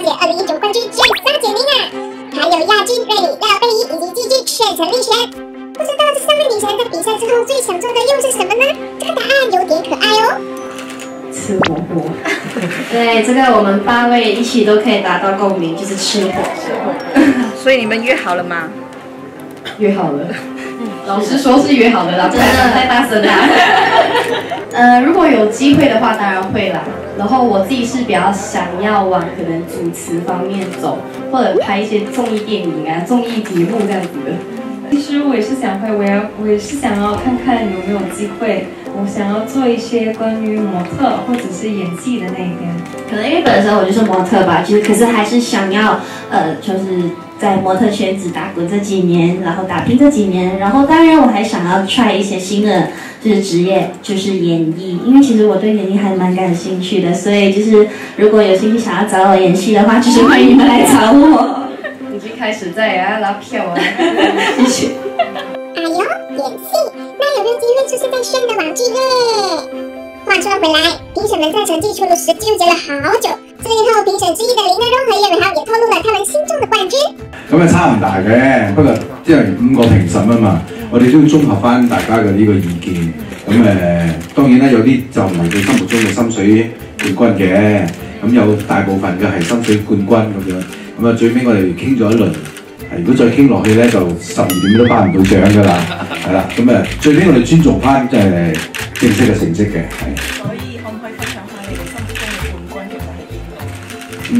姐2019冠军Jess张简宁啊，还有亚军瑞里廖贝怡以及季军陈丽璇。不知道这3位女神在比赛之后最想做的又是什么呢？这个答案有点可爱哦。 吃火锅。对，这个我们8位一起都可以达到共鸣，就是吃火锅。 所以你们约好了吗？ 约好了。老实说是约好的啦，真的太大声啦。如果有机会的话，当然会啦。然后我自己是比较想要往可能主持方面走，或者拍一些综艺电影啊、综艺节目这样子的。 其实我也是想会，我也是想要看看有没有机会，我想要做一些关于模特或者是演技的那一边。 可能因为本身我就是模特吧，就是可是还是想要就是在模特圈子打滚这几年，然后打拼这几年，然后当然我还想要 try 一些新的就是职业，就是演艺，因为其实我对演艺还蛮感兴趣的，所以就是如果有兴趣想要找我演戏的话，就是欢迎你们来找我。已经开始在拉票啊，谢谢。 哎呦，演戏，那有没有机会出现在炫的网剧呢？话说回來，評審們在成績出爐時糾結了好久，最後評審之一的林德榮和葉偉豪也透露了他們心中的冠軍。 咁啊差唔大嘅，不過因為5個評審啊嘛，我哋都要綜合翻大家嘅呢個意見。咁當然啦，有啲就唔係佢心目中嘅心水冠軍嘅，咁有大部分嘅係心水冠軍咁樣。咁啊最尾我哋傾咗一輪，如果再傾落去咧，就12點都頒唔到獎㗎啦，係啦。咁最尾我哋尊重翻正式嘅成績嘅，係。 所以可唔可以分享下你哋心目中嘅冠軍其實係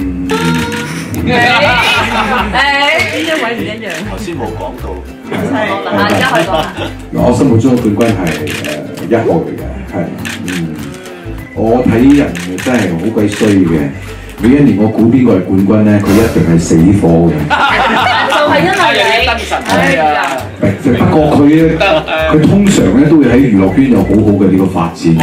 邊一位唔一樣？ 頭先冇講到， 而家可以講下。 我心目中嘅冠軍係1號嚟嘅，係我睇人真係好鬼衰嘅。每一年我估邊個係冠軍咧，佢一定係死火嘅。 就係因為你燈神啊！ 不過佢通常咧都會喺娛樂圈有好好嘅呢個發展。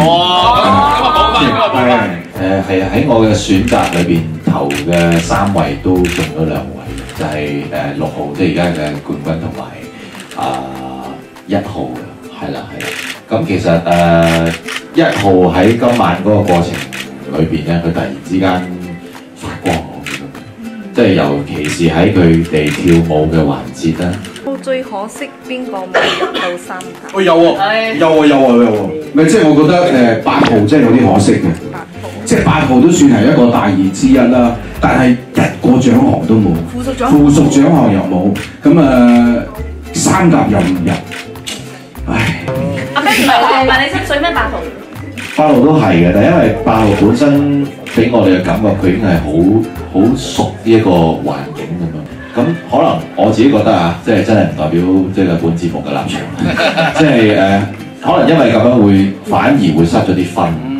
係喺我嘅選擇裏邊投嘅3位都中咗2位，就係6號，即係而家嘅冠軍同埋1號嘅，係啦。咁其實1號喺今晚嗰個過程裏邊咧，佢突然之間發光，即係尤其是喺佢哋跳舞嘅環節咧。 最可惜邊個冇入到3強？ 有喎，咪即係我覺得8號真係有啲可惜嘅，即係8號都算係一個大熱之一啦，但係1個獎項都冇，附屬獎項又冇，咁3甲又唔入，唉。 阿飛唔係你心水咩8號 ？8號都係嘅，但因為8號本身俾我哋嘅感覺，佢已經係好熟呢一個環境咁樣。咁可能我自己覺得啊，即係真係唔代表即係本節目嘅立場，即係可能因為咁樣反而會失咗啲分。